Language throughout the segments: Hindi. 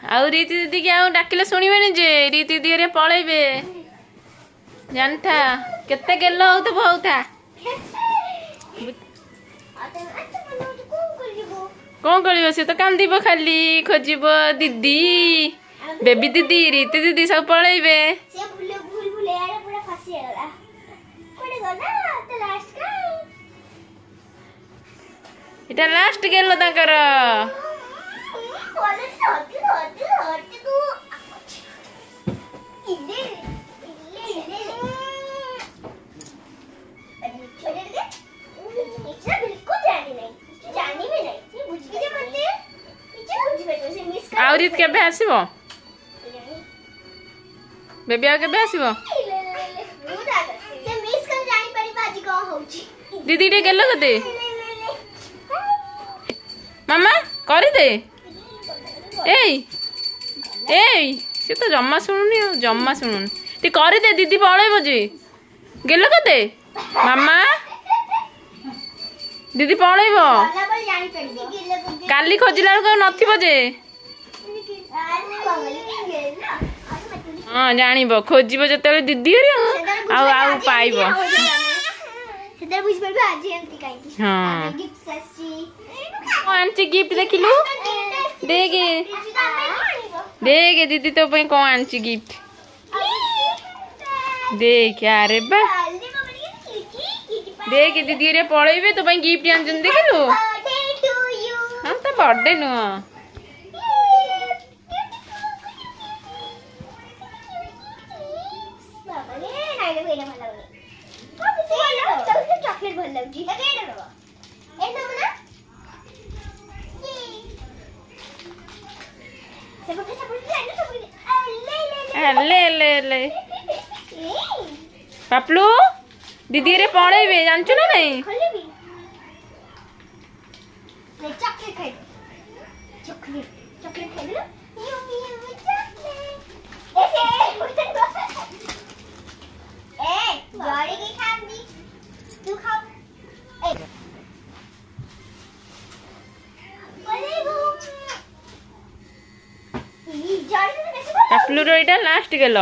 आउ रीति दीदी के आउ डाकिले सुनिबेनी जे रीति दीदी रे पळेबे जानता केते गेल होत बहुता कौन कर सी तो कांदीब खाली खोजब दीदी बेबी दीदी रीति दीदी सब पळेबे इटा लास्ट गेल ताकर आउरी केबे आसीबो बेबी आ केबे आसीबो दीदी टे गेल कते मामा करी दे एई से तो जम्मा सुनुनी जम्मा सुनुनी ती करी दे दीदी पळेबो जे गेल कते मामा दीदी पळेबो काली खोजिला को नथिबो जे हाँ जानिब खोजिब जते दीदी आउ आउ पाइब हाँ आंची गिफ्ट देखिलु देगे देगे दीदी तो पे कौन आंची गिफ्ट देख अरे बा देख दीदी रे पळेबे तो पे गिफ्ट आंचन देखिलु हां तो बर्थडे नुआ चॉकलेट भल लगजी ए नमना ले ले पापलू दीदी रे पळेबे जानछु ना नहीं चॉकलेट खाइ चॉकलेट चॉकलेट खाइ ए जोड़ी की खांदी तू खाओ पापलू रो इटा लास्ट गेलो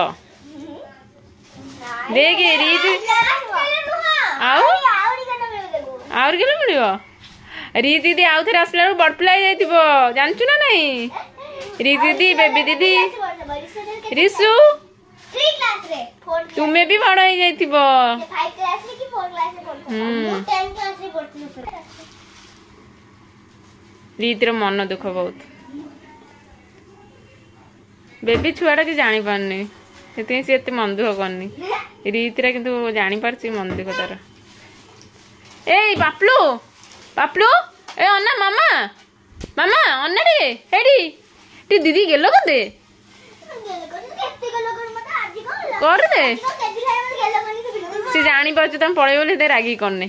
देगे रीत आउ और गेलो मिलियो रीत दीदी आउ थे आसला बड़ पिला जाइतिबो जानछु ना नहीं रीत दीदी बेबी दीदी रिशु तुम्हें भी बड़ हो जाइतिबो रीत रो मन दुख बहुत बेबी छुआटा कि जानी पारनी से मन दुख करनी रीतिरा किंतु जानी पारछि मन दुख तार ए पापलू पापलू ए अन्ना मामा मामा अन्ना रे हेडी टी दीदी गेलो कते कर दे से जानी पारछ तुम पळे बोले दे रागी करने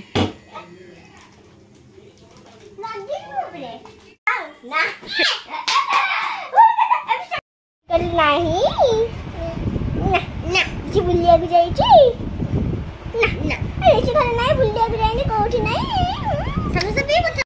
नहीं ना ना जी बुलिया भी जाई छी ना ना ऐसे घर नहीं बुलिया भी जाई कोठी नहीं समझ सब